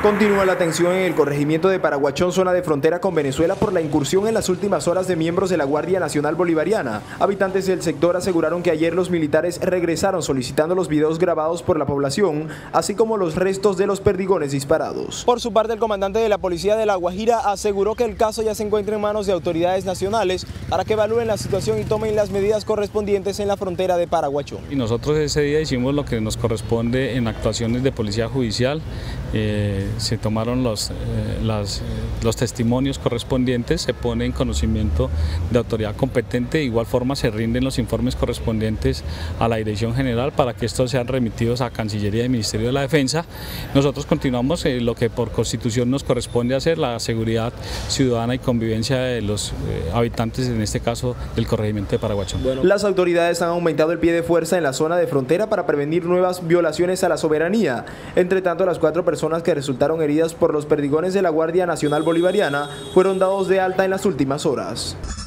Continúa la tensión en el corregimiento de Paraguachón, zona de frontera con Venezuela, por la incursión en las últimas horas de miembros de la Guardia Nacional Bolivariana. Habitantes del sector aseguraron que ayer los militares regresaron solicitando los videos grabados por la población, así como los restos de los perdigones disparados. Por su parte, el comandante de la Policía de La Guajira aseguró que el caso ya se encuentra en manos de autoridades nacionales para que evalúen la situación y tomen las medidas correspondientes en la frontera de Paraguachón. Y nosotros ese día hicimos lo que nos corresponde en actuaciones de policía judicial. Se tomaron los testimonios correspondientes, se pone en conocimiento de autoridad competente, de igual forma se rinden los informes correspondientes a la Dirección General para que estos sean remitidos a Cancillería y Ministerio de la Defensa. Nosotros continuamos lo que por Constitución nos corresponde hacer, la seguridad ciudadana y convivencia de los habitantes, en este caso del corregimiento de Paraguachón. Las autoridades han aumentado el pie de fuerza en la zona de frontera para prevenir nuevas violaciones a la soberanía. Entre tanto, las 4 personas que resultaron heridas por los perdigones de la Guardia Nacional Bolivariana fueron dados de alta en las últimas horas.